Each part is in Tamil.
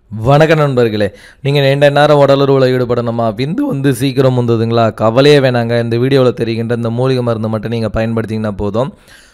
வணக்க நண்பர்களே, நீங்கள் நீண்ட நேரம் உடலுறவில் ஈடுபடணுமா? விந்து வந்து சீக்கிரம் வந்ததுங்களா? கவலையே வேணாங்க. இந்த வீடியோவில் தெரிகின்ற இந்த மூலிகை மருந்து மட்டும் நீங்கள் பயன்படுத்திங்கன்னா போதும்.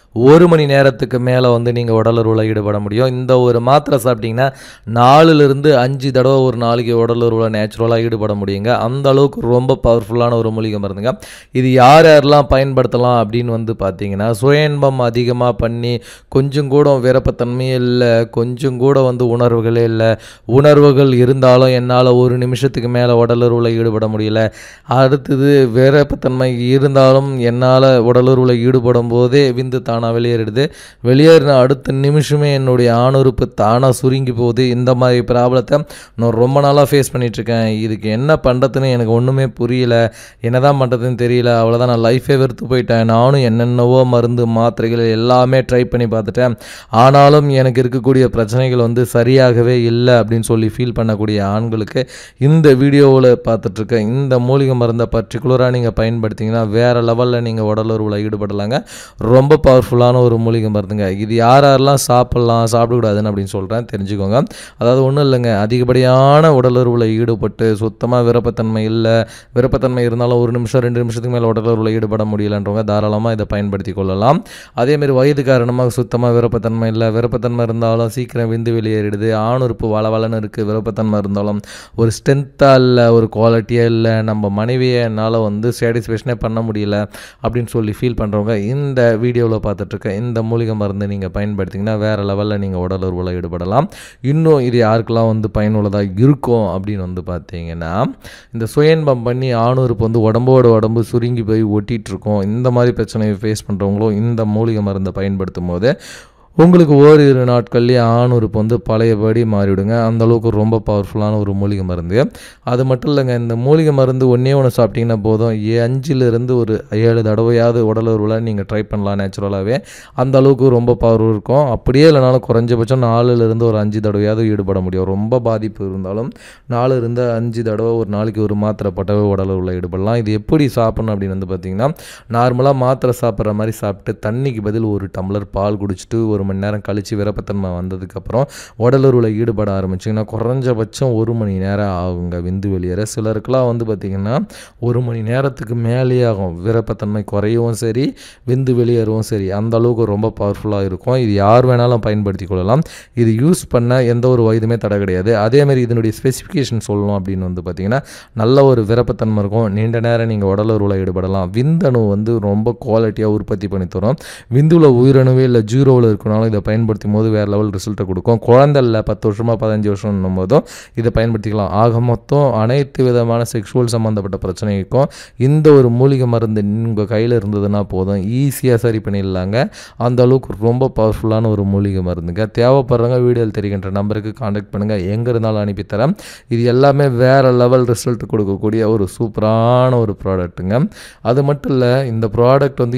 1 மணி நேரத்துக்கு மேலே வந்து நீங்கள் உடலுறவில் ஈடுபட முடியும். இந்த ஒரு மாத்திரை சாப்பிட்டிங்கன்னா 4லிருந்து 5 தடவை ஒரு நாளைக்கு உடலுறவில் நேச்சுரலாக ஈடுபட முடியுங்க. அந்த அளவுக்கு ரொம்ப பவர்ஃபுல்லான ஒரு மூலிகை மருந்துங்க. இது யார் யாரெல்லாம் பயன்படுத்தலாம் அப்படின்னு வந்து பார்த்தீங்கன்னா, சுய இன்பம் அதிகமாக பண்ணி கொஞ்சம் கூட விருப்பத்தன்மையே இல்லை, கொஞ்சம் கூட வந்து உணர்வுகளே இல்லை, உணர்வுகள் இருந்தாலும் என்னால் ஒரு நிமிஷத்துக்கு மேலே உடலுறவில் ஈடுபட முடியல, அடுத்தது விருப்பத்தன்மை இருந்தாலும் என்னால் உடலுறவில் ஈடுபடும் போதே விந்து தானாக வெளியேறிடுது, வெளியேறின அடுத்த நிமிஷமே என்னுடைய ஆணுறுப்பு தானாக சுருங்கி போகுது. இந்த மாதிரி ப்ராப்ளத்தை நான் ரொம்ப நாளாக ஃபேஸ் பண்ணிகிட்ருக்கேன். இதுக்கு என்ன பண்ணுறதுன்னு எனக்கு ஒன்றுமே புரியல, என்ன தான் பண்ணுறதுன்னு தெரியல, அவ்வளோதான், நான் லைஃபே வெறுத்து போயிட்டேன். நானும் என்னென்னவோ மருந்து மாத்திரைகள் எல்லாமே ட்ரை பண்ணி பார்த்துட்டேன், ஆனாலும் எனக்கு இருக்கக்கூடிய பிரச்சனைகள் வந்து சரியாகவே இல்லை அப்படின்னு சொல்லி ஃபீல் பண்ணக்கூடிய ஆண்களுக்கு இந்த வீடியோவில் பார்த்துட்ருக்க இந்த மூலிகை மருந்தை பர்டிகுலராக நீங்கள் பயன்படுத்திங்கன்னா வேறு லெவலில் நீங்கள் உடலுறவில் ஈடுபடலாங்க. ரொம்ப பவர்ஃபுல்லான ஒரு மூலிகை மருந்துங்க. இது யாரெல்லாம் சாப்பிட்லாம் சாப்பிடக்கூடாதுன்னு அப்படின்னு சொல்கிறேன், தெரிஞ்சுக்கோங்க. அதாவது ஒன்றும் இல்லைங்க, அதிகப்படியான உடலுறவில் ஈடுபட்டு சுத்தமாக விருப்பத்தன்மை இல்லை, விருப்பத்தன்மை இருந்தாலும் 1 நிமிஷம் 2 நிமிஷத்துக்கு மேலே உடலுறவில் ஈடுபட முடியலன்றவங்க தாராளமாக இதை பயன்படுத்தி கொள்ளலாம். அதேமாரி வயது காரணமாக சுத்தமாக விருப்பத்தன்மை இல்லை, விருப்பத்தன்மை இருந்தாலும் சீக்கிரம் விந்து வெளியேறிடுது, ஆணுறுப்பு வளவலன்னு இருக்குது, விருப்பத்தன்மை இருந்தாலும் ஒரு ஸ்ட்ரென்த்தாக இல்லை, ஒரு குவாலிட்டியாக இல்லை, நம்ம மனைவியை என்னால் வந்து சாட்டிஸ்ஃபேக்ஷனே பண்ண முடியல அப்படின்னு சொல்லி ஃபீல் பண்ணுறவங்க இந்த வீடியோவில் பார்த்துட்ருக்க இந்த மூலிகை மருந்து நீங்கள் பயன்படுத்திங்கன்னா வேறு லெவலில் நீங்கள் உடலுறவில் ஈடுபடலாம். இன்னும் இது யாருக்கெல்லாம் வந்து பயனுள்ளதாக இருக்கும் அப்படின்னு வந்து பார்த்தீங்கன்னா, இந்த சுயன்பம் பண்ணி ஆணுறுப்பு வந்து உடம்போட உடம்பு சுருங்கி போய் ஒட்டிகிட்ருக்கோம், இந்த மாதிரி பிரச்சனையை ஃபேஸ் பண்ணுறவங்களும் இந்த மூலிகை மருந்தை பயன்படுத்தும் போது உங்களுக்கு ஓரிரு நாட்கள்லேயே ஆணுறுப்பு வந்து பழையபடி மாறிவிடுங்க. அந்தளவுக்கு ரொம்ப பவர்ஃபுல்லான ஒரு மூலிகை மருந்து. அது மட்டும் இல்லைங்க, இந்த மூலிகை மருந்து ஒன்றே ஒன்று சாப்பிட்டிங்கன்னா போதும், 5லிருந்து ஒரு 7 தடவையாவது உடலுறவில் நீங்கள் ட்ரை பண்ணலாம் நேச்சுரலாகவே. அந்த அளவுக்கு ரொம்ப பவர் இருக்கும். அப்படியே இல்லைனாலும் குறைஞ்சபட்சம் 4லிருந்து ஒரு 5 தடவையாவது ஈடுபட முடியும். ரொம்ப பாதிப்பு இருந்தாலும் 4லிருந்து 5 தடவை ஒரு நாளைக்கு ஒரு மாத்திரை போட்டவே உடலுறவில் ஈடுபடலாம். இது எப்படி சாப்பிட்ணும் அப்படின்னு வந்து பார்த்திங்கன்னா, நார்மலாக மாத்திரை சாப்பிட்ற மாதிரி சாப்பிட்டு தண்ணிக்கு பதில் 1 டம்ளர் பால் குடிச்சிட்டு 1 மணி நேரம் கழித்து விருப்பத்தன்மை வந்ததுக்கப்புறம் உடலுறவில் ஈடுபட ஆரம்பிச்சிங்கன்னா குறைஞ்சபட்சம் 1 மணி நேரம் ஆகுங்க விந்து வெளியேற. சிலருக்கெல்லாம் வந்து பார்த்திங்கன்னா 1 மணி நேரத்துக்கு மேலேயே ஆகும், விருப்பத்தன்மை குறையவும் சரி, விந்து வெளியேறவும் சரி. அந்த அளவுக்கு ரொம்ப பவர்ஃபுல்லாக இருக்கும். இது யார் வேணாலும் பயன்படுத்தி கொள்ளலாம். இது யூஸ் பண்ண எந்த ஒரு வயதுமே தடை கிடையாது. அதேமாதிரி இதனுடைய ஸ்பெசிஃபிகேஷன் சொல்லணும் அப்படின்னு வந்து பார்த்திங்கன்னா, நல்ல ஒரு விருப்பத்தன்மை இருக்கும், நீண்ட நேரம் நீங்கள் உடலுறவில் ஈடுபடலாம், விந்தணு வந்து ரொம்ப குவாலிட்டியாக உற்பத்தி பண்ணி தரும், விந்துவில் உயிரணுவே இல்லை ஜீரோவில் இருக்கணும் இதை பயன்படுத்தும் போது வேறு லெவல் ரிசல்ட்டை கொடுக்கும். குழந்தை இல்லை 10 வருஷமாக 15 வருஷம் போதும் இதை பயன்படுத்திக்கலாம். ஆக மொத்தம் அனைத்து விதமான செக்ஷுவல் சம்மந்தப்பட்ட பிரச்சனைக்கும் இந்த ஒரு மூலிகை மருந்து உங்கள் கையில் இருந்ததுன்னா போதும், ஈஸியாக சரி பண்ணிடலாங்க. அந்த அளவுக்கு ரொம்ப பவர்ஃபுல்லான ஒரு மூலிகை மருந்துங்க. தேவைப்படுறவங்க வீடியோவில் தெரிகின்ற நம்பருக்கு கான்டாக்ட் பண்ணுங்கள், எங்கே இருந்தாலும் அனுப்பித்தரேன். இது எல்லாமே வேறு லெவல் ரிசல்ட் கொடுக்கக்கூடிய ஒரு சூப்பரான ஒரு ப்ராடக்ட்டுங்க. அது மட்டும் இல்லை, இந்த ப்ராடக்ட் வந்து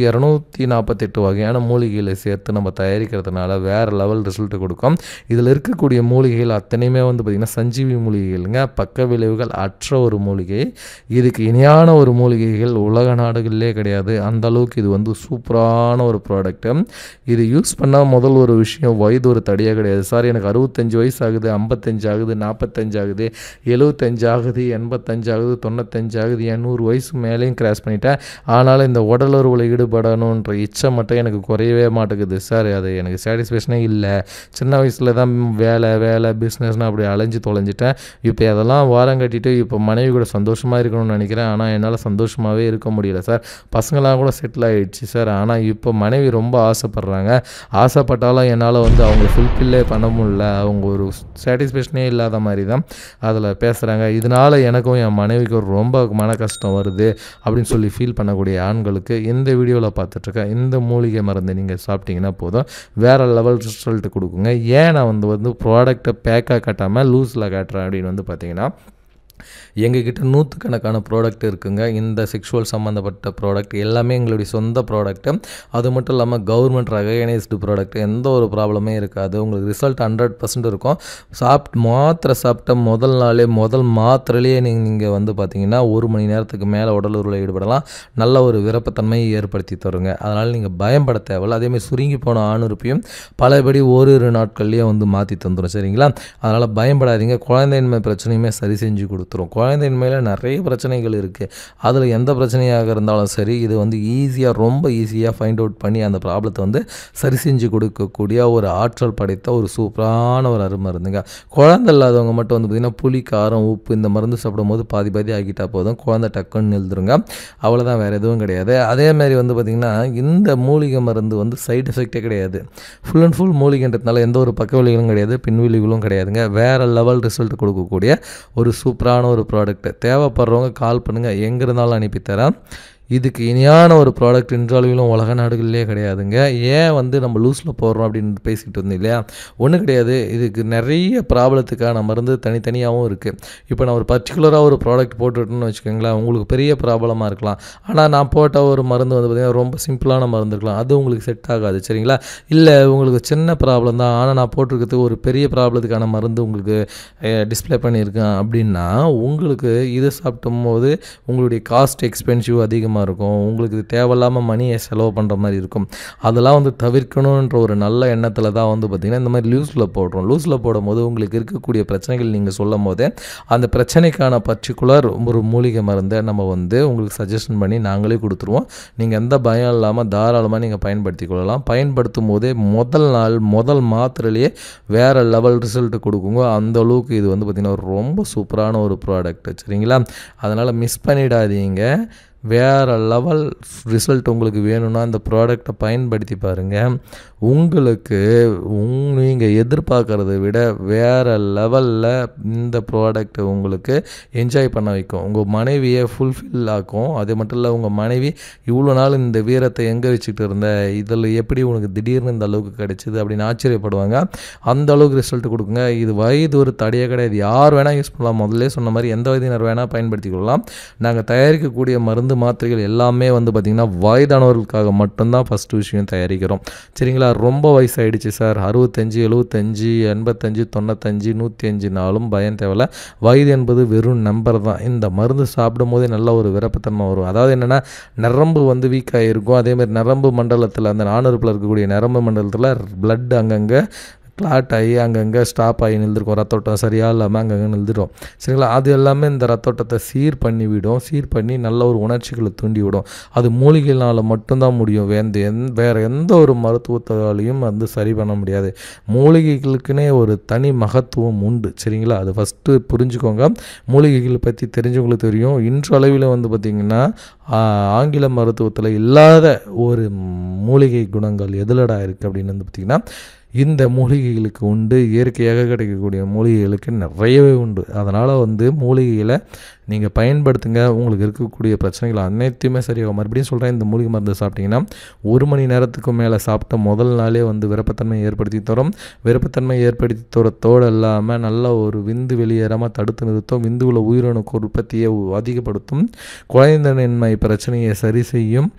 248 வகையான மூலிகைகளை சேர்த்து நம்ம தயாரிக்கிறதுனால வேறு லெவல் ரிசல்ட்டு கொடுக்கும். இதில் இருக்கக்கூடிய மூலிகைகள் அத்தனையுமே வந்து பார்த்திங்கன்னா சஞ்சீவி மூலிகைகள்ங்க, பக்க விளைவுகள் அற்ற ஒரு மூலிகை. இதுக்கு இணையான ஒரு மூலிகைகள் உலக நாடுகளிலே கிடையாது. அந்த அளவுக்கு இது வந்து சூப்பரான ஒரு ப்ராடக்ட்டு. இது யூஸ் பண்ணால் முதல் ஒரு விஷயம், வயது ஒரு தடையாக கிடையாது. சார் எனக்கு 65 வயசு ஆகுது, 55 ஆகுது, 45 ஆகுது, 75 ஆகுது, 85 ஆகுது, 95 ஆகுது, 100 வயசு மேலேயும் கிராஸ் பண்ணிட்டேன், ஆனாலும் இந்த உடலுறவில் ஈடுபடணுன்ற இச்சை மட்டும் எனக்கு குறையவே மாட்டேங்குது சார், அது எனக்கு சாட்டிஸ்ஃபேக்ஷனே இல்லை, சின்ன வயசில் தான் வேலை பிஸ்னஸ்னால் அப்படி அலைஞ்சு தொலைஞ்சிட்டேன், இப்போ அதெல்லாம் வாரம் கட்டிட்டு இப்போ மனைவி கூட சந்தோஷமாக இருக்கணும்னு நினைக்கிறேன், ஆனால் என்னால் சந்தோஷமாகவே இருக்க முடியல சார், பசங்களாம் கூட செட்டில் ஆகிடுச்சு சார், ஆனால் இப்போ மனைவி ரொம்ப ஆசைப்பட்றாங்க, ஆசைப்பட்டாலும் என்னால் வந்து அவங்கள ஃபுல்ஃபில்லே பண்ண முடியல, அவங்க ஒரு சாட்டிஸ்ஃபேக்ஷனே இல்லாத மாதிரி தான் அதில் பேசுகிறாங்க, இதனால் எனக்கும் என் மனைவிக்கும் ரொம்ப மன கஷ்டம் வருது அப்படின்னு சொல்லி ஃபீல் பண்ணக்கூடிய ஆண்களுக்கு இந்த வீடியோவில் பார்த்துட்ருக்கேன் இந்த மூலிகை மருந்து நீங்கள் சாப்பிட்டீங்கன்னா போதும், வேறு லெவல் ரிசல்ட் கொடுக்குங்க. ஏன் நான் வந்து ப்ராடக்டை பேக்காக காட்டாமல் லூஸில் காட்டுறேன் அப்படின்னு வந்து பார்த்தீங்கன்னா, எங்ககிட்ட நூற்றுக்கணக்கான ப்ராடக்ட் இருக்குங்க. இந்த செக்ஷுவல் சம்மந்தப்பட்ட ப்ராடக்ட் எல்லாமே எங்களுடைய சொந்த ப்ராடக்ட்டு. அது மட்டும் இல்லாமல் கவர்மெண்ட் ரெகக்னைஸ்டு ப்ராடக்ட். எந்த ஒரு ப்ராப்ளமே இருக்காது. உங்களுக்கு ரிசல்ட் 100% இருக்கும். மாத்திரை சாப்பிட்ட முதல் நாளே முதல் மாத்திரையிலேயே நீங்கள் வந்து பார்த்தீங்கன்னா 1 மணி நேரத்துக்கு மேலே உடல் உறவில் ஈடுபடலாம். நல்ல ஒரு விருப்பத்தன்மையை ஏற்படுத்தி தருங்க. அதனால் நீங்கள் பயப்பட தேவையில்ல. அதேமாதிரி சுருங்கி போன ஆணுறுப்பையும் பலபடி ஓரிரு நாட்கள்லேயே வந்து மாற்றி தந்துடும். சரிங்களா? அதனால் பயப்படாதீங்க. குழந்தையின்மை பிரச்சனையுமே சரி செஞ்சு கொடுத்துரும். குழந்தையின்மையில் நிறைய பிரச்சனைகள் இருக்குது. அதில் எந்த பிரச்சனையாக இருந்தாலும் சரி, இது வந்து ரொம்ப ஈஸியாக ஃபைண்ட் அவுட் பண்ணி அந்த ப்ராப்ளத்தை வந்து சரி செஞ்சு கொடுக்கக்கூடிய ஒரு ஆற்றல் படைத்த ஒரு சூப்பரான ஒரு அருமருந்துங்க. குழந்தை இல்லாதவங்க மட்டும் வந்து பார்த்திங்கன்னா புளி, காரம், உப்பு இந்த மருந்து சாப்பிடும் போது பாதி ஆகிட்டால் போதும். குழந்தை டக்குன்னு எழுதுருங்க. அவ்வளோதான், வேறு எதுவும் கிடையாது. அதேமாதிரி வந்து பார்த்திங்கன்னா இந்த மூலிகை மருந்து வந்து சைடு எஃபெக்டே கிடையாது. ஃபுல் அண்ட் ஃபுல் மூலிகைன்றதுனால எந்த ஒரு பக்க விளைவுகளும் கிடையாது, பின்விளைவுகளும் கிடையாதுங்க. வேறு லெவல் ரிசல்ட் கொடுக்கக்கூடிய ஒரு சூப்பரான ஒரு ப்ராடக்ட். தேவைப்படுறவங்க கால் பண்ணுங்கள், எங்கே இருந்தாலும் அனுப்பித்தரேன். இதுக்கு இணையான ஒரு ப்ராடக்ட் இன்றளவிலும் உலக நாடுகளிலே கிடையாதுங்க. ஏன் வந்து நம்ம லூஸில் போடுறோம் அப்படின்னு பேசிக்கிட்டு இருந்தோம் இல்லையா? ஒன்றும் கிடையாது. இதுக்கு நிறைய ப்ராப்ளத்துக்கான மருந்து தனித்தனியாகவும் இருக்குது. இப்போ நான் ஒரு பர்டிகுலராக ஒரு ப்ராடக்ட் போட்டுவிட்டேன்னு வச்சுக்கோங்களேன், உங்களுக்கு பெரிய ப்ராப்ளமாக இருக்கலாம். ஆனால் நான் போட்ட ஒரு மருந்து வந்து பார்த்திங்கன்னா ரொம்ப சிம்பிளான மருந்து இருக்கலாம், அது உங்களுக்கு செட் ஆகாது. சரிங்களா? இல்லை உங்களுக்கு சின்ன ப்ராப்ளம் தான், ஆனால் நான் போட்டிருக்கிறது ஒரு பெரிய ப்ராப்ளத்துக்கான மருந்து உங்களுக்கு டிஸ்பிளே பண்ணியிருக்கேன் அப்படின்னா, உங்களுக்கு இதை சாப்பிடும் போது உங்களுடைய காஸ்ட் எக்ஸ்பென்சிவ் அதிகமாக இருக்கும். உங்களுக்கு தேவையில்லாமல் மணியை செலவு பண்ணுற மாதிரி இருக்கும். அதெல்லாம் வந்து தவிர்க்கணுன்ற ஒரு நல்ல எண்ணத்தில் தான் வந்து பார்த்திங்கன்னா இந்த மாதிரி லூஸில் போடுறோம். லூஸில் போடும்போது உங்களுக்கு இருக்கக்கூடிய பிரச்சனைகள் நீங்கள் சொல்லும் போதே அந்த பிரச்சனைக்கான பர்டிகுலர் ஒரு மூலிகை மருந்தை நம்ம வந்து உங்களுக்கு சஜஷன் பண்ணி நாங்களே கொடுத்துருவோம். நீங்கள் எந்த பயம் இல்லாமல் தாராளமாக நீங்கள் பயன்படுத்தி கொள்ளலாம். பயன்படுத்தும் போதே முதல் மாத்திரையிலேயே வேறு லெவல் ரிசல்ட் கொடுக்குங்க. அந்த அளவுக்கு இது வந்து பார்த்திங்கன்னா ரொம்ப சூப்பரான ஒரு ப்ராடக்ட். சரிங்களா? அதனால் மிஸ் பண்ணிடாதீங்க. வேறு லெவல் ரிசல்ட் உங்களுக்கு வேணும்னா இந்த ப்ராடக்டை பயன்படுத்தி பாருங்கள். உங்களுக்கு நீங்கள் எதிர்பார்க்குறத விட வேறு லெவலில் இந்த ப்ராடக்ட் உங்களுக்கு என்ஜாய் பண்ண வைக்கும். உங்கள் மனைவியை ஃபுல்ஃபில் ஆக்கும். அது மட்டும் இல்லை, உங்கள் மனைவி இவ்வளோ நாள் இந்த வீரத்தை எங்கே வச்சுக்கிட்டு இருந்த, இதில் எப்படி உனக்கு திடீர்னு இந்த அளவுக்கு கிடைச்சிது அப்படின்னு ஆச்சரியப்படுவாங்க. அந்த அளவுக்கு ரிசல்ட் கொடுக்குங்க. இது வயது ஒரு தடையே கிடையாது. யார் வேணால் யூஸ் பண்ணலாம். முதல்ல சொன்ன மாதிரி எந்த வயதினர் வேணால் பயன்படுத்தி கொள்ளலாம். நாங்கள் தயாரிக்கக்கூடிய மருந்து மாத்திரைகள் எல்லாமே வந்து பார்த்திங்கன்னா வயதானவர்களுக்காக மட்டும்தான் ஃபஸ்ட்டு விஷயம் தயாரிக்கிறோம். சரிங்களா? ரொம்ப வயசாகிடுச்சு சார், 65, 75, 85, 95, 105 நாளும் பயம் தேவையில்ல. வயது என்பது வெறும் நம்பர் தான். இந்த மருந்து சாப்பிடும் போதே நல்ல ஒரு விருப்பத்தன்மை வரும். அதாவது என்னென்னா, நரம்பு வந்து வீக்காக இருக்கும். அதேமாதிரி நரம்பு மண்டலத்தில், அந்த நானூறுப்பில் இருக்கக்கூடிய நரம்பு மண்டலத்தில் பிளட் அங்கங்கே கிளாட் ஆகி அங்கங்கே ஸ்டாப் ஆகி நின்றுருக்கும். ரத்தோட்டம் சரியாக இல்லாமல் அங்கங்கே நின்றுடும். சரிங்களா? அது எல்லாமே இந்த ரத்தோட்டத்தை சீர் பண்ணி நல்ல ஒரு உணர்ச்சிகளை தூண்டி விடும். அது மூலிகையினால் மட்டும்தான் முடியும். வேறு எந்த ஒரு மருத்துவத்தாலையும் வந்து சரி பண்ண முடியாது. மூலிகைகளுக்குன்னே ஒரு தனி மகத்துவம் உண்டு. சரிங்களா? அது ஃபஸ்ட்டு புரிஞ்சுக்கோங்க. மூலிகைகளை பற்றி தெரிஞ்சவங்களுக்கு தெரியும். இன்றளவில் வந்து பார்த்திங்கன்னா ஆங்கில மருத்துவத்தில் இல்லாத ஒரு மூலிகை குணங்கள் எதிலடா இருக்குது அப்படின்னு வந்து பார்த்திங்கன்னா இந்த மூலிகைகளுக்கு உண்டு. இயற்கையாக கிடைக்கக்கூடிய மூலிகைகளுக்கு நிறையவே உண்டு. அதனால் வந்து மூலிகைகளை நீங்கள் பயன்படுத்துங்க. உங்களுக்கு இருக்கக்கூடிய பிரச்சனைகள் அனைத்துமே சரியாகும். மறுபடியும் சொல்கிறேன், இந்த மூலிகை மருந்து சாப்பிட்டிங்கன்னா 1 மணி நேரத்துக்கு மேலே சாப்பிட்ட முதல் நாளே வந்து விருப்பத்தன்மை ஏற்படுத்தி தரும். விருப்பத்தன்மை ஏற்படுத்தி தரத்தோடு இல்லாமல் நல்ல ஒரு விந்து வெளியேறாமல் தடுத்து நிறுத்தும். விந்துவில் உயிரணு உற்பத்தியை அதிகப்படுத்தும். குழந்தையின்மை பிரச்சனையை சரி செய்யும்.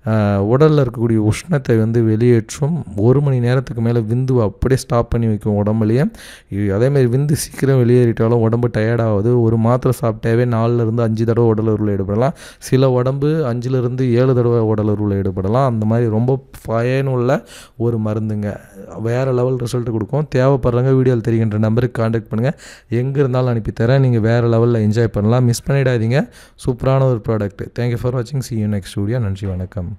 உடலில் இருக்கக்கூடிய உஷ்ணத்தை வந்து வெளியேற்றும். 1 மணி நேரத்துக்கு மேலே விந்துவை அப்படியே ஸ்டாப் பண்ணி வைக்கும் உடம்புலையே. அதேமாதிரி விந்து சீக்கிரம் வெளியேறிட்டாலும் உடம்பு டயர்டாகுது. ஒரு மாத்திரை சாப்பிட்டாவே 4லேருந்து 5 தடவை உடலுறவில் ஈடுபடலாம். சில உடம்பு 5லேருந்து 7 தடவை உடலுறவில் ஈடுபடலாம். அந்த மாதிரி ரொம்ப பயனுள்ள ஒரு மருந்துங்க. வேறு லெவல் ரிசல்ட் கொடுக்கும். தேவைப்படுறவங்க வீடியோவில் தெரிகின்ற நம்பருக்கு கான்டாக்ட் பண்ணுங்கள். எங்கே இருந்தாலும் அனுப்பித்தரேன். நீங்கள் வேறு லெவலில் என்ஜாய் பண்ணலாம். மிஸ் பண்ணிடாதீங்க. சூப்பரான ஒரு ப்ராடக்ட். தேங்க்யூ ஃபார் வாட்சிங். see you next video. நன்றி, வணக்கம்.